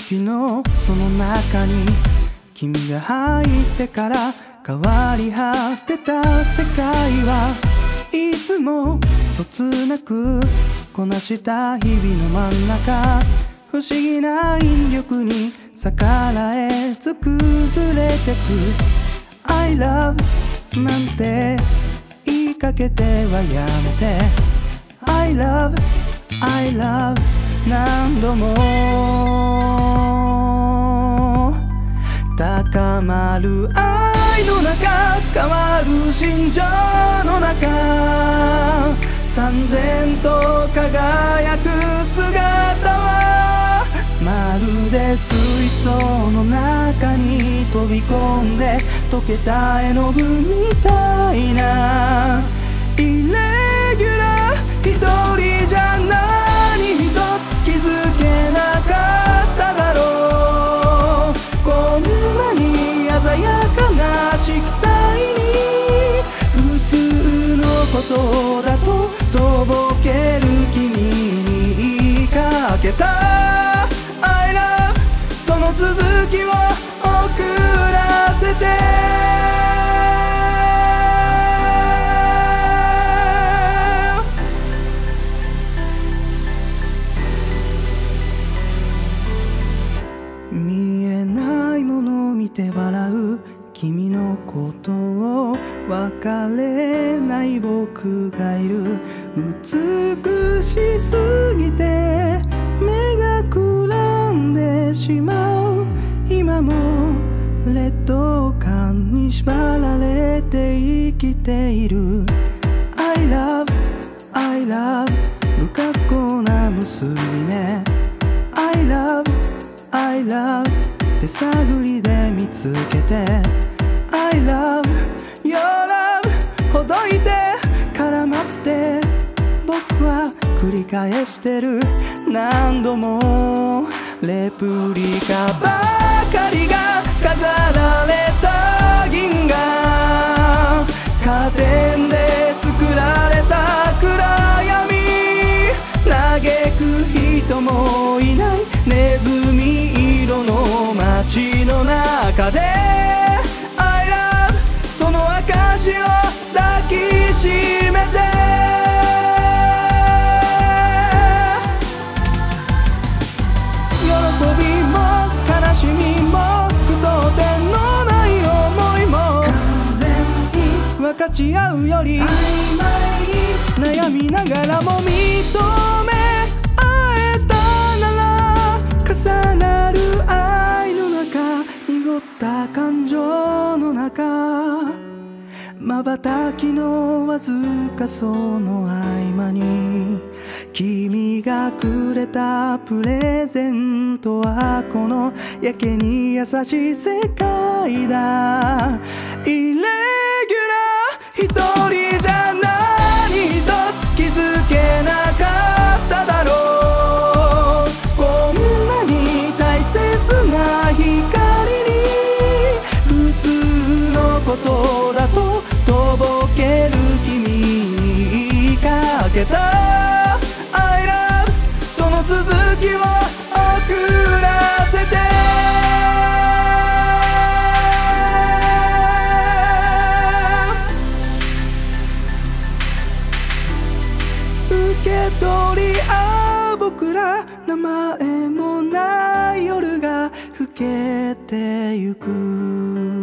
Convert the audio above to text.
時のその中に君が入ってから変わり果てた世界はいつもそつなくこなした日々の真ん中、不思議な引力に逆らえず崩れてく I love なんて言いかけてはやめて I love I love 何度も高まる愛の中、変わる心情の中、燦然と輝く姿はまるで水槽の中に飛び込んで溶けた絵の具みたいなイレギュラー、一人じゃ何一つ気づけなかっただろう。こんなに鮮やかな色彩に普通のことだととぼける君に言いかけた I love その続きを送らせて見えないものを見て笑う君のことを別れない僕がいる。美しすぎて目がくらんでしまう。今も劣等感に縛られて生きている。 I love I love 不格好な結び目 I love I love 手探りで見つけて I love your love ほどいて絡まって僕は繰り返してる。何度もレプリカばかりが飾られた銀河、カーテンで作られた暗闇、嘆く人もいないネズミ色の街の中で I love その証を抱きしめて喜びも悲しみも句読点のない思いも完全に分かち合うより曖昧に悩みながらも認め合えたなら重なる愛の中、濁った感情の中、瞬きのわずかその合間に君がくれたプレゼントはこのやけに優しい世界だ。イレギュラー、一人じゃ何一つ気づけなかっただろう。こんなに大切な光に普通のことだととぼける君に言いかけた I love その続きを送らせて受け取り合う僕ら、名前もない夜が更けてゆく。